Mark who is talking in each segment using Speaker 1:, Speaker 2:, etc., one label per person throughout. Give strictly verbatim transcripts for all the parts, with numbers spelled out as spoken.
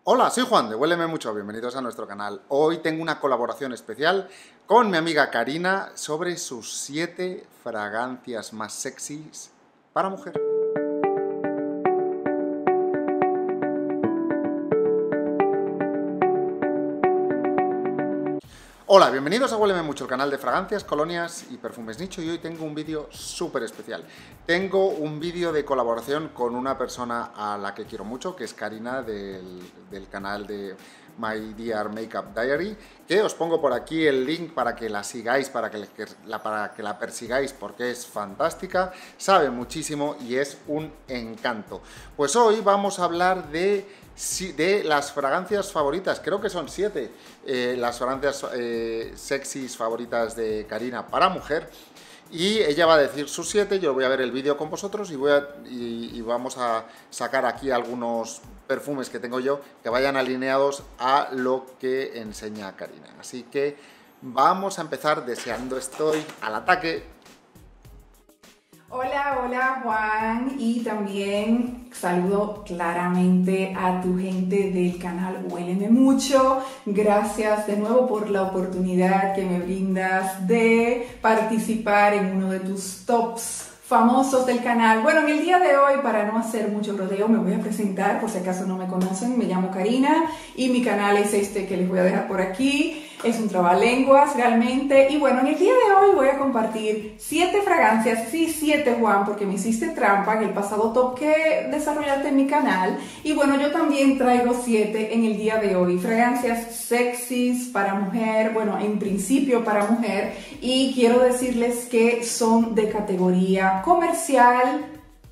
Speaker 1: Hola, soy Juan de Huéleme Mucho, bienvenidos a nuestro canal. Hoy tengo una colaboración especial con mi amiga Karina sobre sus siete fragancias más sexys para mujer. Hola, bienvenidos a Huéleme Mucho, el canal de fragancias, colonias y perfumes nicho, y hoy tengo un vídeo súper especial. Tengo un vídeo de colaboración con una persona a la que quiero mucho, que es Karina del, del canal de My Dear Makeup Diary, que os pongo por aquí el link para que la sigáis, para que la, para que la persigáis, porque es fantástica, sabe muchísimo y es un encanto. Pues hoy vamos a hablar de... de las fragancias favoritas, creo que son siete, eh, las fragancias eh, sexys favoritas de Karina para mujer, y ella va a decir sus siete, yo voy a ver el vídeo con vosotros y, voy a, y, y vamos a sacar aquí algunos perfumes que tengo yo que vayan alineados a lo que enseña Karina. Así que vamos a empezar, deseando estoy, al ataque.
Speaker 2: Hola, hola Juan, y también saludo claramente a tu gente del canal Huéleme Mucho. Gracias de nuevo por la oportunidad que me brindas de participar en uno de tus tops famosos del canal. Bueno, en el día de hoy, para no hacer mucho rodeo, me voy a presentar, por si acaso no me conocen. Me llamo Karina y mi canal es este que les voy a dejar por aquí. Es un trabalenguas realmente. Y bueno, en el día de hoy voy a compartir siete fragancias. Sí, siete, Juan, porque me hiciste trampa en el pasado top que desarrollaste en mi canal. Y bueno, yo también traigo siete en el día de hoy. Fragancias sexys para mujer, bueno, en principio para mujer. Y quiero decirles que son de categoría comercial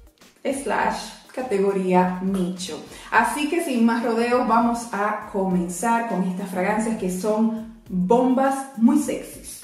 Speaker 2: slash categoría nicho. Así que sin más rodeos vamos a comenzar con estas fragancias que son bombas muy sexys.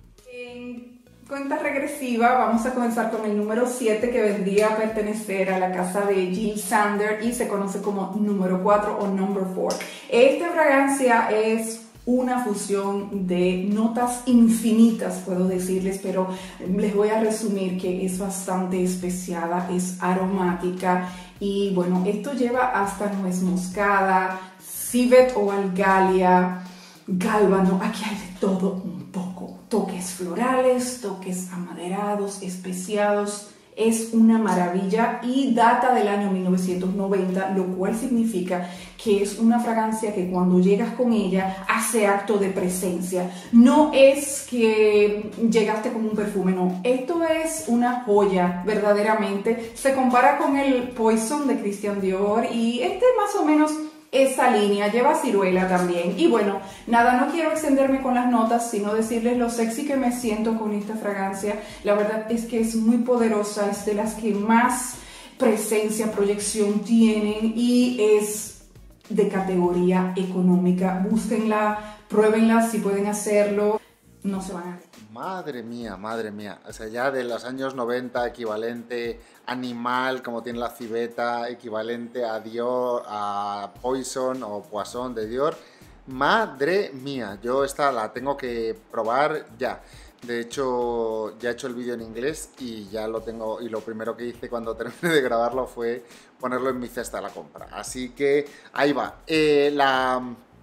Speaker 2: En cuenta regresiva vamos a comenzar con el número siete, que vendría a pertenecer a la casa de Jil Sander y se conoce como número cuatro o number four. Esta fragancia es una fusión de notas infinitas, puedo decirles, pero les voy a resumir que es bastante especiada, es aromática y bueno, esto lleva hasta nuez moscada, civet o algalia, gálbano, aquí hay de todo un poco, toques florales, toques amaderados, especiados. Es una maravilla y data del año mil novecientos noventa, lo cual significa que es una fragancia que cuando llegas con ella hace acto de presencia. No es que llegaste con un perfume, no. Esto es una joya, verdaderamente. Se compara con el Poison de Christian Dior y este más o menos esa línea, lleva ciruela también. Y bueno, nada, no quiero extenderme con las notas, sino decirles lo sexy que me siento con esta fragancia. La verdad es que es muy poderosa, es de las que más presencia, proyección tienen y es de categoría económica. Búsquenla, pruébenla si pueden hacerlo, no se van a...
Speaker 1: Madre mía, madre mía, o sea, ya de los años noventa, equivalente Animal, como tiene la civeta, equivalente a Dior, a Poison o Poisson de Dior. Madre mía, yo esta la tengo que probar ya. De hecho, ya he hecho el vídeo en inglés y ya lo tengo, y lo primero que hice cuando terminé de grabarlo fue ponerlo en mi cesta de la compra. Así que ahí va. Eh, la...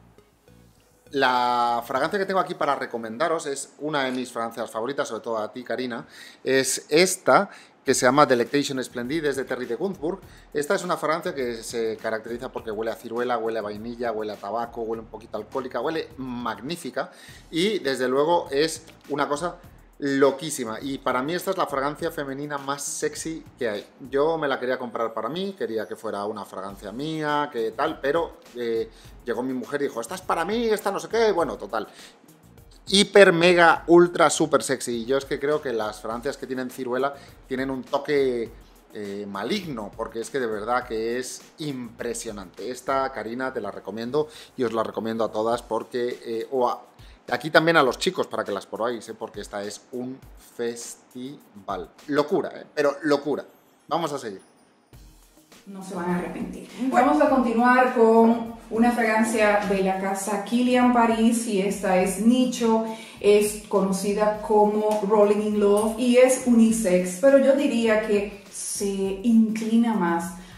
Speaker 1: La fragancia que tengo aquí para recomendaros es una de mis fragancias favoritas, sobre todo a ti, Karina, es esta, que se llama Delectation Splendid, es de Terry de Gunzburg. Esta es una fragancia que se caracteriza porque huele a ciruela, huele a vainilla, huele a tabaco, huele un poquito alcohólica, huele magnífica y desde luego es una cosa loquísima. Y para mí esta es la fragancia femenina más sexy que hay. Yo me la quería comprar para mí, quería que fuera una fragancia mía, que tal, pero eh, llegó mi mujer y dijo, esta es para mí, esta no sé qué, bueno, total. Hiper, mega, ultra, super sexy. Y yo es que creo que las fragancias que tienen ciruela tienen un toque eh, maligno, porque es que de verdad que es impresionante. Esta, Karina, te la recomiendo y os la recomiendo a todas porque... Eh, o a, aquí también a los chicos para que las probáis, ¿eh? Porque esta es un festival. Locura, ¿eh? Pero locura. Vamos a seguir.
Speaker 2: No se van a arrepentir. Vamos a continuar con una fragancia de la casa Kilian Paris y esta es nicho, es conocida como Rolling in Love y es unisex, pero yo diría que se inclina más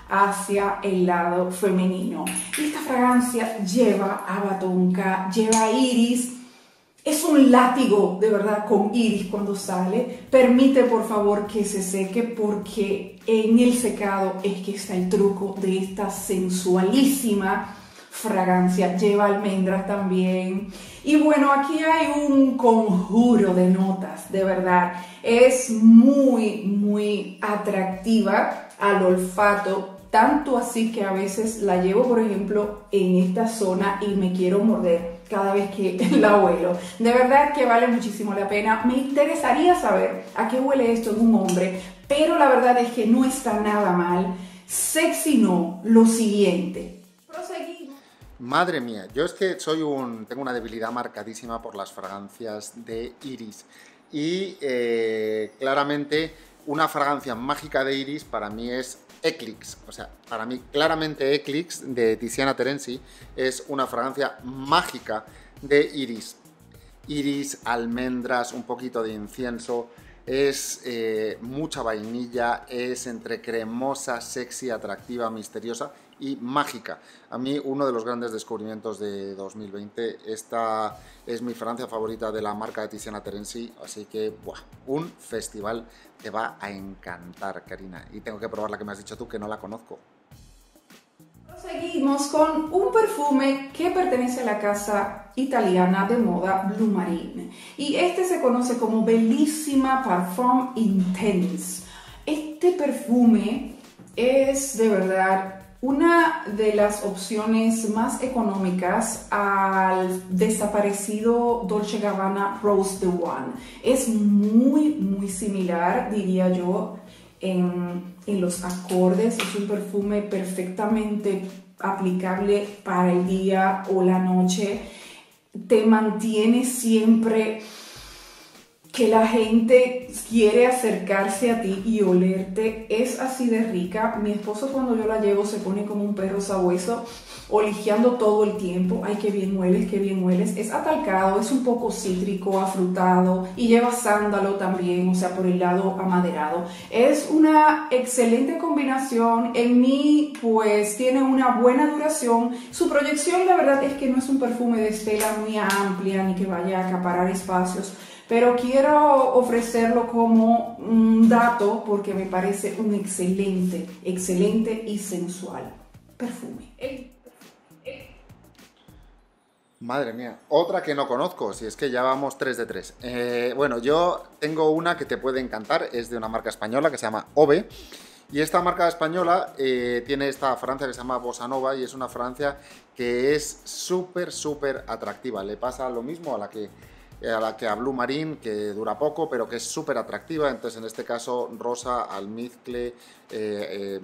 Speaker 2: hacia el lado femenino. Y esta fragancia lleva abatonca, lleva iris. Es un látigo, de verdad, con iris cuando sale. Permite, por favor, que se seque porque en el secado es que está el truco de esta sensualísima fragancia. Lleva almendras también. Y bueno, aquí hay un conjuro de notas, de verdad. Es muy, muy atractiva al olfato. Tanto así que a veces la llevo, por ejemplo, en esta zona y me quiero morder cada vez que la huelo. De verdad que vale muchísimo la pena. Me interesaría saber a qué huele esto en un hombre, pero la verdad es que no está nada mal. Sexy no, lo siguiente. Proseguimos.
Speaker 1: Madre mía, yo es que soy un, tengo una debilidad marcadísima por las fragancias de iris. Y eh, claramente una fragancia mágica de iris para mí es Eclipse. O sea, para mí claramente Eclipse de Tiziana Terenzi es una fragancia mágica de iris. Iris, almendras, un poquito de incienso, es eh, mucha vainilla, es entre cremosa, sexy, atractiva, misteriosa y mágica. A mí uno de los grandes descubrimientos de dos mil veinte, esta es mi fragancia favorita de la marca de Tiziana Terenzi, así que ¡buah! Un festival te va a encantar, Karina, y tengo que probar la que me has dicho tú, que no la conozco.
Speaker 2: Seguimos con un perfume que pertenece a la casa italiana de moda Blumarine y este se conoce como Bellissima Parfum Intense. Este perfume es de verdad una de las opciones más económicas al desaparecido Dolce Gabbana Rose the One. Es muy muy similar, diría yo, En, en los acordes. Es un perfume perfectamente aplicable para el día o la noche. Te mantiene siempre que la gente quiere acercarse a ti y olerte. Es así de rica. Mi esposo, cuando yo la llevo, se pone como un perro sabueso, olijeando todo el tiempo. Ay, qué bien hueles, qué bien hueles. Es atalcado, es un poco cítrico, afrutado y lleva sándalo también, o sea, por el lado amaderado. Es una excelente combinación. En mí, pues, tiene una buena duración. Su proyección, la verdad, es que no es un perfume de estela muy amplia ni que vaya a acaparar espacios, pero quiero ofrecerlo como un dato porque me parece un excelente, excelente y sensual perfume. El
Speaker 1: Madre mía, otra que no conozco, si es que ya vamos tres de tres. Eh, bueno, yo tengo una que te puede encantar, es de una marca española que se llama Ove. Y esta marca española eh, tiene esta fragancia que se llama Bossa Nova y es una fragancia que es súper, súper atractiva. Le pasa lo mismo a la que a la que a Blumarine, que dura poco, pero que es súper atractiva. Entonces, en este caso, rosa, almizcle eh, eh,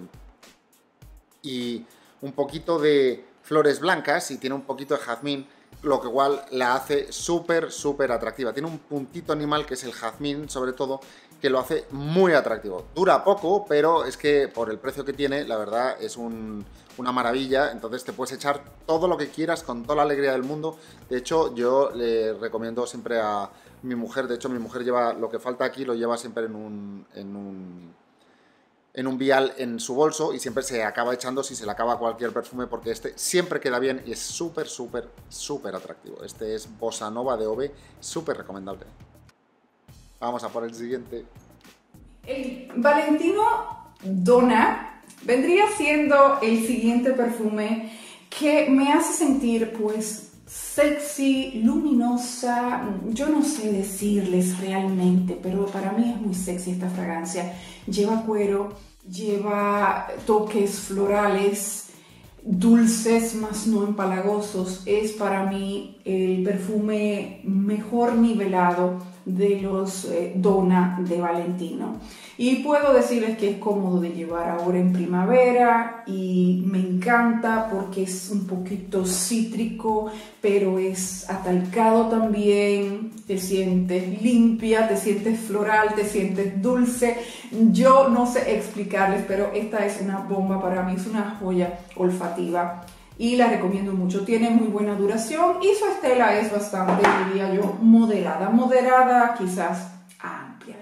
Speaker 1: y un poquito de flores blancas y tiene un poquito de jazmín, lo que igual la hace súper, súper atractiva. Tiene un puntito animal que es el jazmín, sobre todo, que lo hace muy atractivo. Dura poco, pero es que por el precio que tiene, la verdad, es un, una maravilla. Entonces te puedes echar todo lo que quieras con toda la alegría del mundo. De hecho, yo le recomiendo siempre a mi mujer, de hecho mi mujer lleva lo que falta aquí, lo lleva siempre en un... En un en un vial en su bolso y siempre se acaba echando si se le acaba cualquier perfume porque este siempre queda bien y es súper, súper, súper atractivo. Este es Bossa Nova de Ove, súper recomendable. Vamos a por el siguiente.
Speaker 2: El Valentino Donna vendría siendo el siguiente perfume que me hace sentir pues sexy, luminosa. Yo no sé decirles realmente, pero para mí es muy sexy esta fragancia. Lleva cuero, lleva toques florales, dulces más no empalagosos. Es para mí el perfume mejor nivelado de los eh, Donna de Valentino. Y puedo decirles que es cómodo de llevar ahora en primavera y me encanta porque es un poquito cítrico, pero es atalcado también. Te sientes limpia, te sientes floral, te sientes dulce. Yo no sé explicarles, pero esta es una bomba para mí, es una joya olfativa. Y la recomiendo mucho, tiene muy buena duración y su estela es bastante, diría yo, moderada. Moderada quizás a amplia.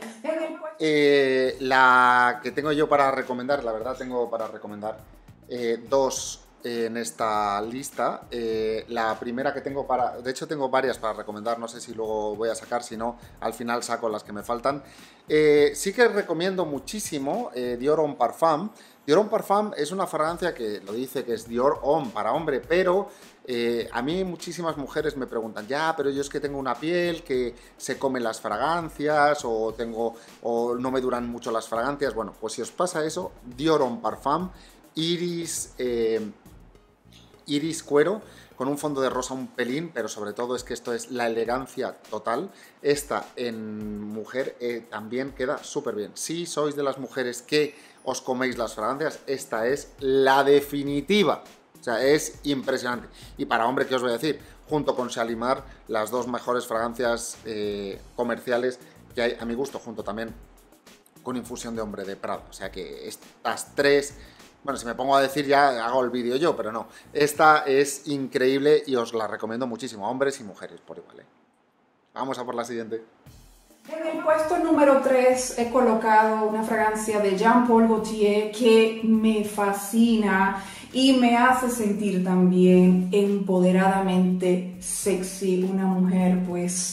Speaker 1: Eh, la que tengo yo para recomendar, la verdad tengo para recomendar eh, dos en esta lista. Eh, la primera que tengo para... De hecho tengo varias para recomendar, no sé si luego voy a sacar, si no, al final saco las que me faltan. Eh, sí que recomiendo muchísimo eh, Dior Homme Parfum. Dior Homme Parfum es una fragancia que lo dice que es Dior Homme para hombre, pero eh, a mí muchísimas mujeres me preguntan, ya, pero yo es que tengo una piel que se come las fragancias o, tengo, o no me duran mucho las fragancias. Bueno, pues si os pasa eso, Dior Homme Parfum, iris... Eh, iris cuero, con un fondo de rosa un pelín, pero sobre todo es que esto es la elegancia total. Esta en mujer eh, también queda súper bien. Si sois de las mujeres que os coméis las fragancias, esta es la definitiva. O sea, es impresionante. Y para hombre, ¿qué os voy a decir? Junto con Shalimar, las dos mejores fragancias eh, comerciales que hay a mi gusto, junto también con Infusión de Hombre de Prada. O sea que estas tres... Bueno, si me pongo a decir ya hago el vídeo yo, pero no. Esta es increíble y os la recomiendo muchísimo, a hombres y mujeres por igual, ¿eh? Vamos a por la siguiente.
Speaker 2: En el puesto número tres he colocado una fragancia de Jean Paul Gaultier que me fascina y me hace sentir también empoderadamente sexy, una mujer pues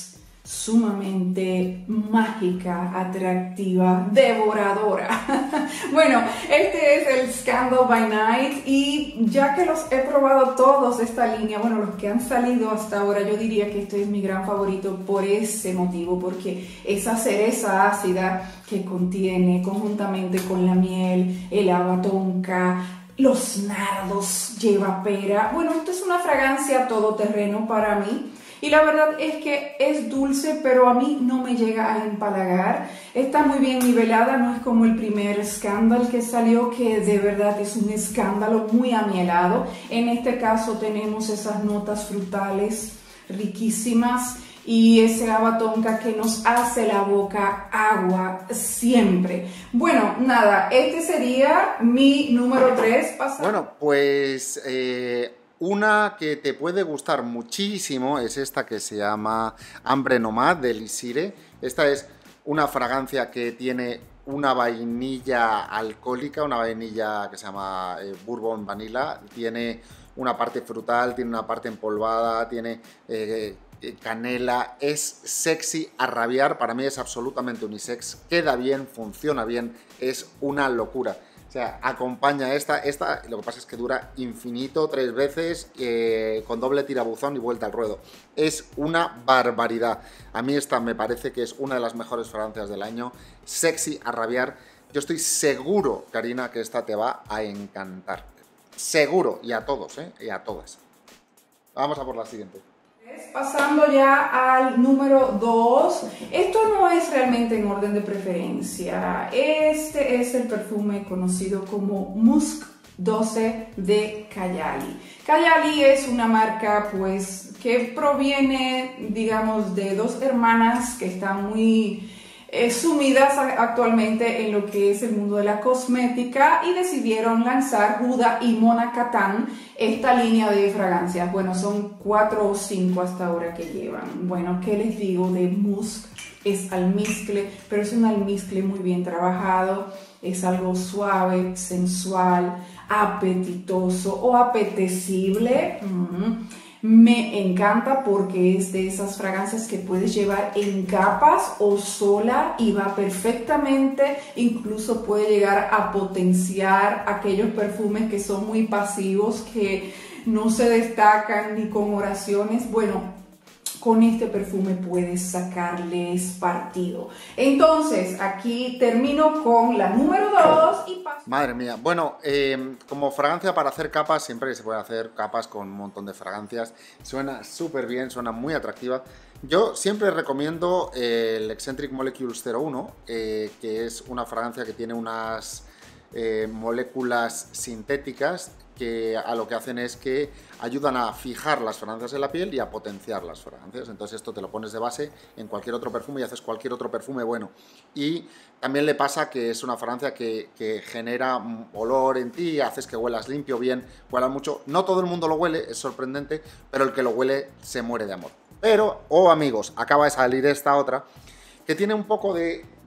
Speaker 2: sumamente mágica, atractiva, devoradora. Bueno, este es el Scandal by Night y ya que los he probado todos esta línea, bueno, los que han salido hasta ahora, yo diría que este es mi gran favorito por ese motivo, porque esa cereza ácida que contiene conjuntamente con la miel, el haba tonka, los nardos, lleva pera. Bueno, esto es una fragancia todoterreno para mí. Y la verdad es que es dulce, pero a mí no me llega a empalagar. Está muy bien nivelada, no es como el primer Scandal que salió, que de verdad es un escándalo muy amielado. En este caso tenemos esas notas frutales riquísimas y ese haba tonka que nos hace la boca agua siempre. Bueno, nada, este sería mi número tres.
Speaker 1: Bueno, pues... Eh... Una que te puede gustar muchísimo es esta que se llama Ambre Nomad de Elixire. Esta es una fragancia que tiene una vainilla alcohólica, una vainilla que se llama eh, Bourbon Vanilla. Tiene una parte frutal, tiene una parte empolvada, tiene eh, canela. Es sexy a rabiar, para mí es absolutamente unisex. Queda bien, funciona bien, es una locura. O sea, acompaña esta, esta, lo que pasa es que dura infinito, tres veces, eh, con doble tirabuzón y vuelta al ruedo. Es una barbaridad. A mí esta me parece que es una de las mejores fragancias del año, sexy a rabiar. Yo estoy seguro, Karina, que esta te va a encantar. Seguro, y a todos, ¿eh? Y a todas. Vamos a por la siguiente.
Speaker 2: Pasando ya al número dos, esto no es realmente en orden de preferencia, este es el perfume conocido como Musk doce de Kayali. Kayali es una marca pues que proviene, digamos, de dos hermanas que están muy eh, sumidas actualmente en lo que es el mundo de la cosmética y decidieron lanzar Huda y Mona Kattan esta línea de fragancias. Bueno, son cuatro o cinco hasta ahora que llevan. Bueno, ¿qué les digo de Musk? Es almizcle, pero es un almizcle muy bien trabajado. Es algo suave, sensual, apetitoso o apetecible. Mm-hmm. Me encanta porque es de esas fragancias que puedes llevar en capas o sola y va perfectamente, incluso puede llegar a potenciar aquellos perfumes que son muy pasivos, que no se destacan ni con oraciones. Bueno, con este perfume puedes sacarles partido. Entonces, aquí termino con la número dos y paso.
Speaker 1: Madre mía. Bueno, eh, como fragancia para hacer capas, siempre se puede hacer capas con un montón de fragancias. Suena súper bien, suena muy atractiva. Yo siempre recomiendo eh, el Eccentric Molecules cero uno, eh, que es una fragancia que tiene unas eh, moléculas sintéticas que a lo que hacen es que ayudan a fijar las fragancias en la piel y a potenciar las fragancias. Entonces esto te lo pones de base en cualquier otro perfume y haces cualquier otro perfume bueno. Y también le pasa que es una fragancia que, que genera olor en ti, haces que huelas limpio, bien, huelas mucho. No todo el mundo lo huele, es sorprendente, pero el que lo huele se muere de amor. Pero, oh amigos, acaba de salir esta otra, que tiene un poco de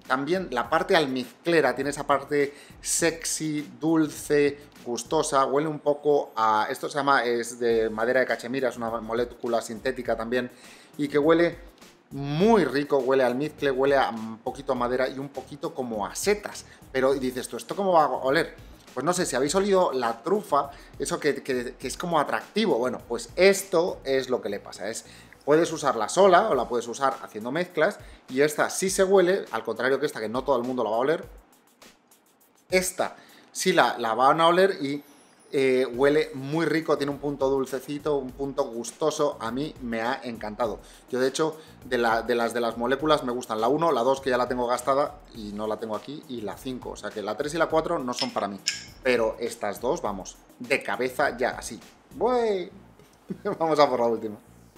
Speaker 1: también la parte almizclera, tiene esa parte sexy, dulce, gustosa, huele un poco a... Esto se llama, es de madera de cachemira, es una molécula sintética también, y que huele muy rico, huele a almizcle, huele a un poquito a madera y un poquito como a setas. Pero y dices tú, ¿esto cómo va a oler? Pues no sé, si habéis olido la trufa, eso que, que, que es como atractivo, bueno, pues esto es lo que le pasa, es... Puedes usarla sola o la puedes usar haciendo mezclas, y esta sí se huele, al contrario que esta, que no todo el mundo la va a oler. Esta sí la, la van a oler y eh, huele muy rico, tiene un punto dulcecito, un punto gustoso, a mí me ha encantado. Yo de hecho, de, la, de las de las moléculas me gustan la uno, la dos que ya la tengo gastada y no la tengo aquí, y la cinco, o sea que la tres y la cuatro no son para mí. Pero estas dos, vamos, de cabeza ya, así. ¡Buey! Vamos a por la última.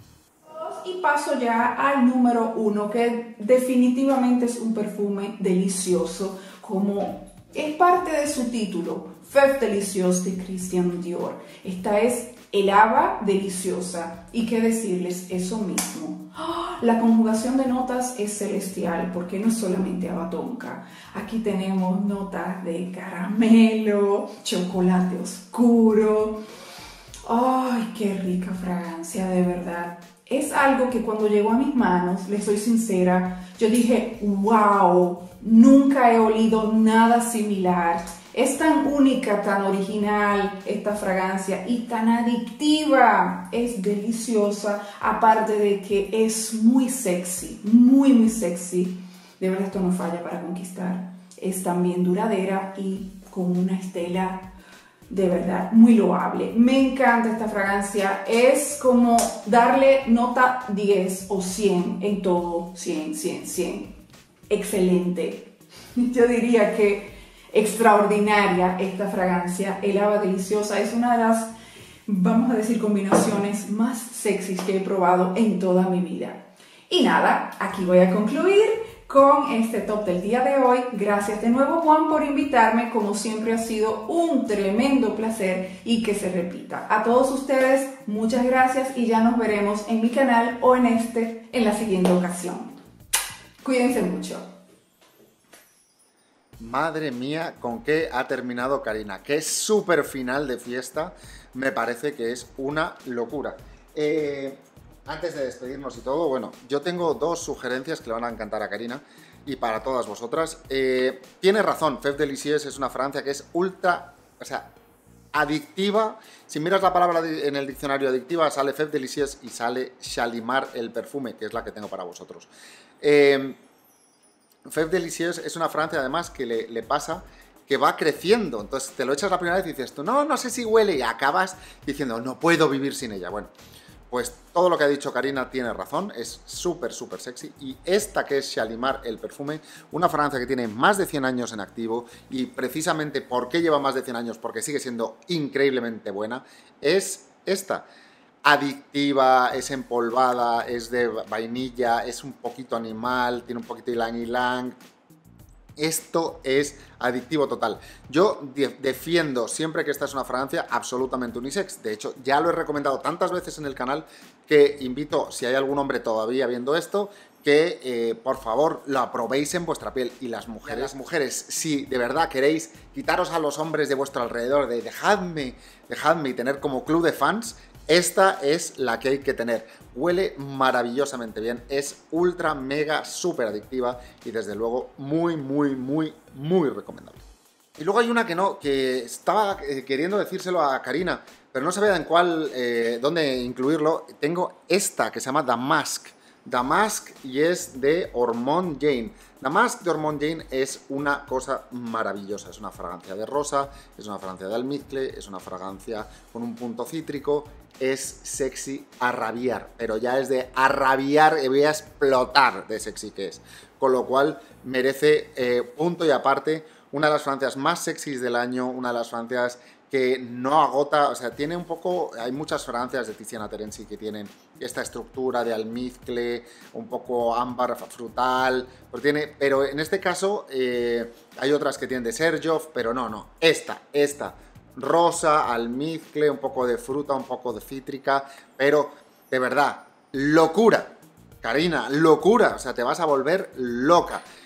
Speaker 2: Y paso ya al número uno, que definitivamente es un perfume delicioso, como es parte de su título, Fève Délicieuse de Christian Dior. Esta es el haba deliciosa, y qué decirles, eso mismo. La conjugación de notas es celestial, porque no es solamente haba tonka. Aquí tenemos notas de caramelo, chocolate oscuro. ¡Ay, qué rica fragancia, de verdad! Es algo que cuando llegó a mis manos, les soy sincera, yo dije, wow, nunca he olido nada similar. Es tan única, tan original esta fragancia y tan adictiva. Es deliciosa, aparte de que es muy sexy, muy, muy sexy. De verdad esto no falla para conquistar. Es también duradera y con una estela de verdad muy loable. Me encanta esta fragancia, es como darle nota diez o cien en todo, cien, cien, cien. Excelente. Yo diría que extraordinaria esta fragancia. El haba deliciosa es una de las, vamos a decir, combinaciones más sexys que he probado en toda mi vida. Y nada, aquí voy a concluir con este top del día de hoy. Gracias de nuevo, Juan, por invitarme. Como siempre ha sido un tremendo placer y que se repita. A todos ustedes, muchas gracias y ya nos veremos en mi canal o en este en la siguiente ocasión. Cuídense mucho.
Speaker 1: Madre mía, con qué ha terminado Karina. Qué súper final de fiesta. Me parece que es una locura. Eh... Antes de despedirnos y todo, bueno, yo tengo dos sugerencias que le van a encantar a Karina y para todas vosotras. Eh, tiene razón, Fève Délicieuse es una fragancia que es ultra, o sea, adictiva. Si miras la palabra en el diccionario adictiva, sale Fève Délicieuse y sale Shalimar el perfume, que es la que tengo para vosotros. Eh, Fève Délicieuse es una fragancia además que le, le pasa que va creciendo, entonces te lo echas la primera vez y dices tú, no, no sé si huele, y acabas diciendo, no puedo vivir sin ella. Bueno, pues todo lo que ha dicho Karina tiene razón, es súper, súper sexy. Y esta que es Shalimar el perfume, una fragancia que tiene más de cien años en activo, y precisamente ¿por qué lleva más de cien años? Porque sigue siendo increíblemente buena, es esta. Adictiva, es empolvada, es de vainilla, es un poquito animal, tiene un poquito de ylang ylang. Esto es adictivo total. Yo defiendo siempre que esta es una fragancia absolutamente unisex. De hecho, ya lo he recomendado tantas veces en el canal que invito, si hay algún hombre todavía viendo esto, que eh, por favor lo probéis en vuestra piel. Y las mujeres, las mujeres, si de verdad queréis quitaros a los hombres de vuestro alrededor, de dejadme, dejadme y tener como club de fans, esta es la que hay que tener. Huele maravillosamente bien, es ultra, mega, súper adictiva y desde luego muy, muy, muy, muy recomendable. Y luego hay una que no, que estaba eh, queriendo decírselo a Karina, pero no sabía en cuál, eh, dónde incluirlo. Tengo esta que se llama Damask. Damask y es de Hormone Jane. Damask de Hormone Jane es una cosa maravillosa. Es una fragancia de rosa, es una fragancia de almizcle, es una fragancia con un punto cítrico. Es sexy a rabiar, pero ya es de a rabiar y voy a explotar de sexy que es. Con lo cual merece eh, punto y aparte, una de las fragancias más sexys del año, una de las fragancias que no agota, o sea, tiene un poco, hay muchas fragancias de Tiziana Terenzi que tienen esta estructura de almizcle, un poco ámbar frutal, pero, tiene, pero en este caso eh, hay otras que tienen de Xerjoff, pero no, no, esta, esta, rosa, almizcle, un poco de fruta, un poco de cítrica, pero de verdad, locura, Karina, locura, o sea, te vas a volver loca.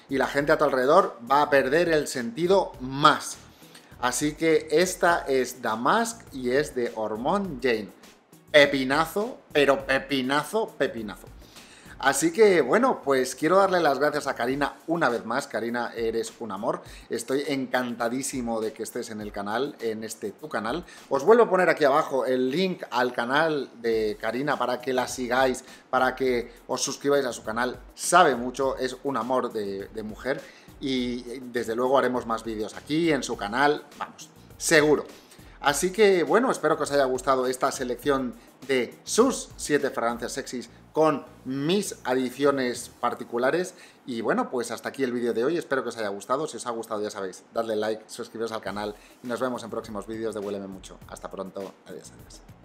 Speaker 1: y la gente a tu alrededor va a perder el sentido más. Así que esta es Damask y es de Hormone Jane. Pepinazo, pero pepinazo, pepinazo. Así que, bueno, pues quiero darle las gracias a Karina una vez más. Karina, eres un amor. Estoy encantadísimo de que estés en el canal, en este tu canal. Os vuelvo a poner aquí abajo el link al canal de Karina para que la sigáis, para que os suscribáis a su canal. Sabe mucho, es un amor de, de mujer y desde luego haremos más vídeos aquí, en su canal, vamos, seguro. Así que, bueno, espero que os haya gustado esta selección de sus siete fragancias sexys con mis adiciones particulares. Y bueno, pues hasta aquí el vídeo de hoy. Espero que os haya gustado. Si os ha gustado, ya sabéis, dadle like, suscribiros al canal y nos vemos en próximos vídeos de Huéleme Mucho. Hasta pronto. Adiós, adiós.